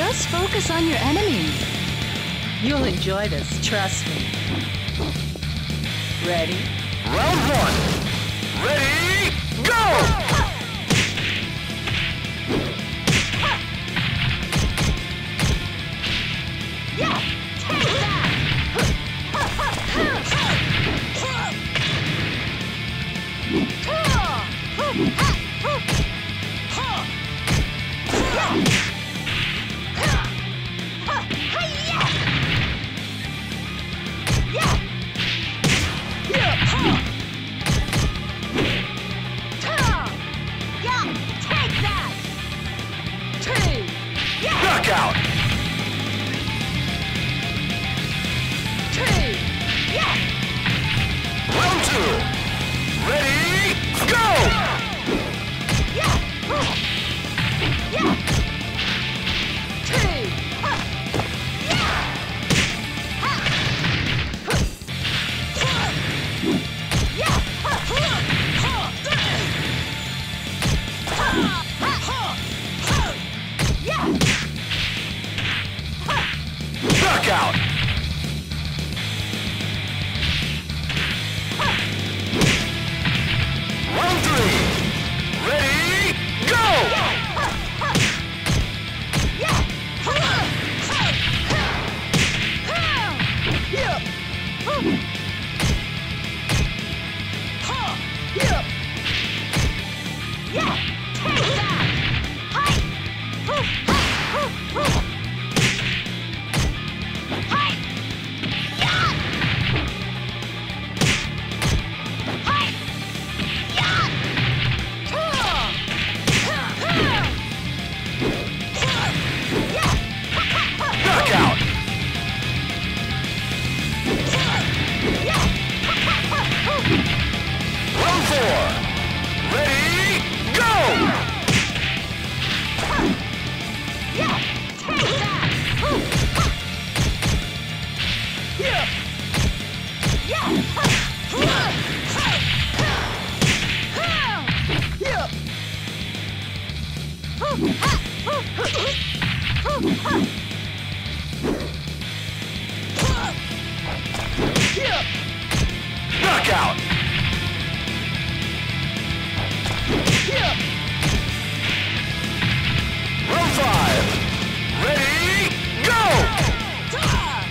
Just focus on your enemy. You'll enjoy this, trust me. Ready? Round one. Ready, go! Knockout! Round two. Ready, go! Knockout! Round three. Ready, go! Knockout! Round four. Ready, go! Knockout! Round five. Ready, go!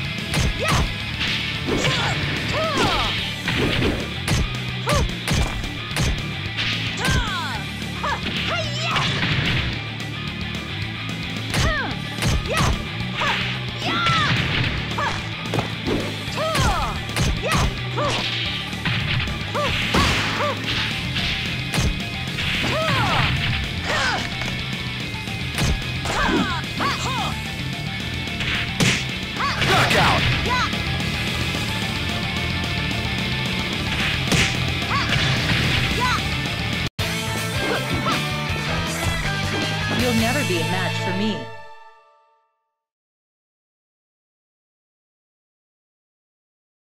Knockout! You'll never be a match for me.